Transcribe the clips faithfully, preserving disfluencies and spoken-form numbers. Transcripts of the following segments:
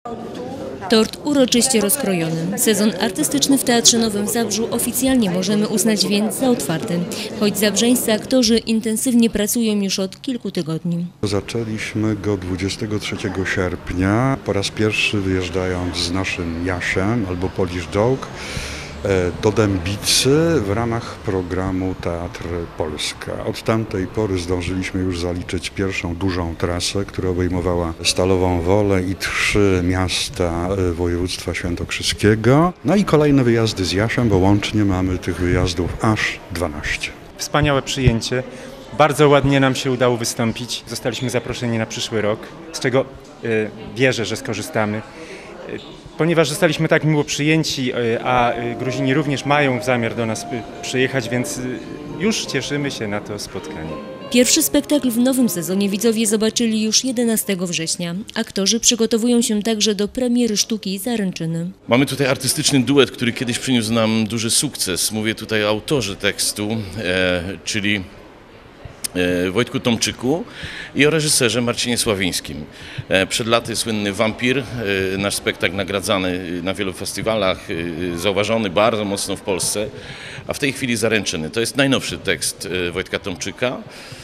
Tort uroczyście rozkrojony. Sezon artystyczny w Teatrze Nowym w Zabrzu oficjalnie możemy uznać więc za otwarty, choć zabrzeńscy aktorzy intensywnie pracują już od kilku tygodni. Zaczęliśmy go dwudziestego trzeciego sierpnia, po raz pierwszy wyjeżdżając z naszym Jasiem albo Polish Joke do Dębicy w ramach programu Teatr Polska. Od tamtej pory zdążyliśmy już zaliczyć pierwszą dużą trasę, która obejmowała Stalową Wolę i trzy miasta województwa świętokrzyskiego. No i kolejne wyjazdy z Jasiem, bo łącznie mamy tych wyjazdów aż dwanaście. Wspaniałe przyjęcie. Bardzo ładnie nam się udało wystąpić. Zostaliśmy zaproszeni na przyszły rok, z czego y, wierzę, że skorzystamy. Ponieważ zostaliśmy tak miło przyjęci, a Gruzini również mają zamiar do nas przyjechać, więc już cieszymy się na to spotkanie. Pierwszy spektakl w nowym sezonie widzowie zobaczyli już jedenastego września. Aktorzy przygotowują się także do premiery sztuki Zaręczyny. Mamy tutaj artystyczny duet, który kiedyś przyniósł nam duży sukces. Mówię tutaj o autorze tekstu, e, czyli Wojtku Tomczyku i o reżyserze Marcinie Sławińskim. Przed laty słynny Wampir, nasz spektakl nagradzany na wielu festiwalach, zauważony bardzo mocno w Polsce, a w tej chwili Zaręczyny. To jest najnowszy tekst Wojtka Tomczyka.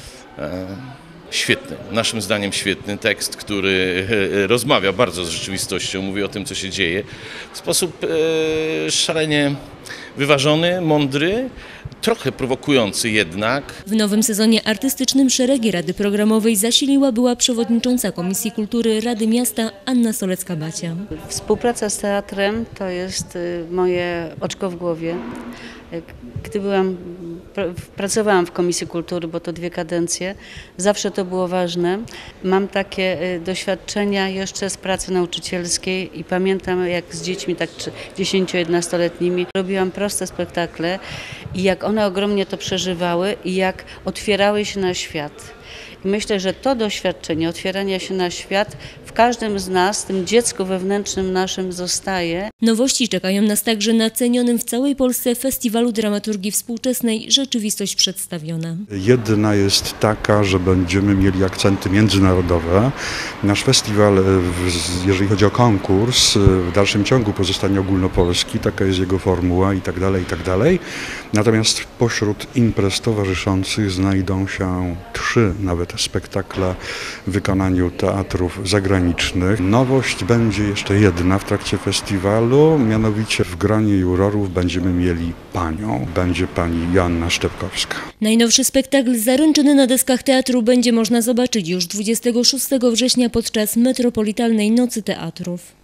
Świetny, naszym zdaniem świetny tekst, który rozmawia bardzo z rzeczywistością, mówi o tym, co się dzieje w sposób szalenie wyważony, mądry, trochę prowokujący jednak. W nowym sezonie artystycznym szeregi Rady Programowej zasiliła była przewodnicząca Komisji Kultury Rady Miasta Anna Solecka-Bacia. Współpraca z teatrem to jest moje oczko w głowie. Gdy byłam, pracowałam w Komisji Kultury, bo to dwie kadencje, zawsze to było ważne. Mam takie doświadczenia jeszcze z pracy nauczycielskiej i pamiętam, jak z dziećmi tak dziesięcio-jedenastoletnimi robiłam proste spektakle i jak one ogromnie to przeżywały i jak otwierały się na świat. I myślę, że to doświadczenie otwierania się na świat w każdym z nas, tym dziecku wewnętrznym naszym zostaje. Nowości czekają nas także na cenionym w całej Polsce Festiwalu Dramaturgii Współczesnej Rzeczywistość Przedstawiona. Jedna jest taka, że będziemy mieli akcenty międzynarodowe. Nasz festiwal, jeżeli chodzi o konkurs, w dalszym ciągu pozostanie ogólnopolski, taka jest jego formuła i tak dalej, i tak dalej. Natomiast pośród imprez towarzyszących znajdą się trzy nawet spektakle w wykonaniu teatrów zagranicznych. Nowość będzie jeszcze jedna w trakcie festiwalu, mianowicie w gronie jurorów będziemy mieli panią. Będzie pani Joanna Szczepkowska. Najnowszy spektakl Zaręczyny na deskach teatru będzie można zobaczyć już dwudziestego szóstego września podczas Metropolitalnej Nocy Teatrów.